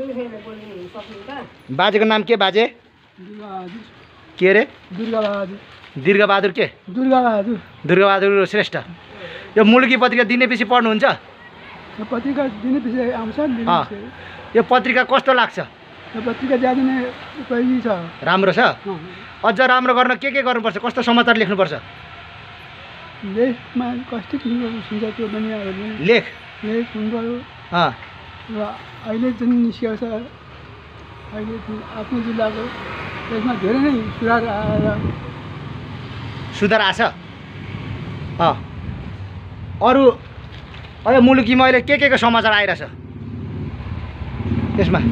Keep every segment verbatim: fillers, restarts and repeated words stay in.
बाजेको नाम के बाजे के अरे दुर्गाबहादुर दीर्घबहादुर के दुर्गाबहादुर दुर्गाबहादुर श्रेष्ठ यो मुलुकी पत्रिका दिने पछि पढ्नुहुन्छ यो पत्रिका दिने पछि आउँछ नि अँ यो पत्रिका कस्तो लाग्छ यो पत्रिका ज्यादा नै उपयोगी छ राम्रो छ अझ राम्रो गर्न के के गर्नुपर्छ कस्तो समाचार लेख्नुपर्छ लेखमा कस्तो किसिमको हुन्छ त्यो पनि लेख लेख हुनु पऱ्यो अँ र अहिले जुन निस्केको छ अहिले आफ्नो जिल्लाको त्यसमा धेरै नै सुधार आएर सुधार आछ अँ अरू अहिले मुलुकीमा अहिले के के को समाचार आइरहेछ त्यसमा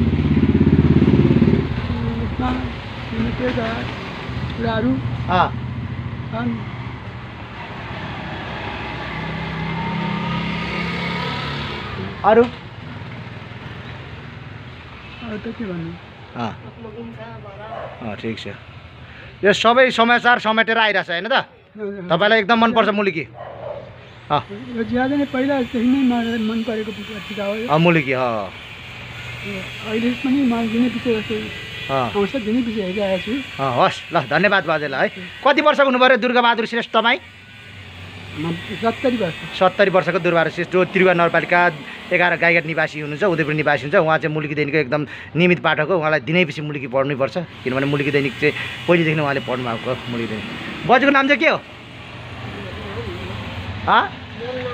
यसमा के छ कुराहरू अँ छन् अरू अरू त के भन्नु अँ अँ ठिक छ यो सबै समाचार समेटेर आइरहेछ होइन त तपाईँलाई एकदम मनपर्छ मुलुकी अँ यो ज्यादा नै पहिलादेखि नै मलाई मन परेको पत्रिका हो यो। अँ मुलुकी अँ अहिले पनि मलाई दिने पछि जस्तो अँ आउँछ दिने पछि हेरिरहेको छु अँ हस् ल धन्यवाद बाजेलाई है कति वर्षको हुनुभयो दुर्गाबहादुर श्रेष्ठ तपाईँ सत्तरी वर्ष सत्तरी वर्षको दुर्गाबहादुर श्रेष्ठ जो त्रिभुवन नगरपालिका एघार गाईघाट निवासी हुनुहुन्छ उदयपुर निवासी हुन्छ उहाँ चाहिँ मुलुकी दैनिकको एकदम नियमित पाठक हो उहाँलाई दिनैपछि मुलुकी पढ्नै पर्छ किनभने मुलुकी दैनिक चाहिँ पहिलेदेखि उहाँले पढ्नु भएको मुलुकी दैनिक बजेको नाम चाहिँ के हो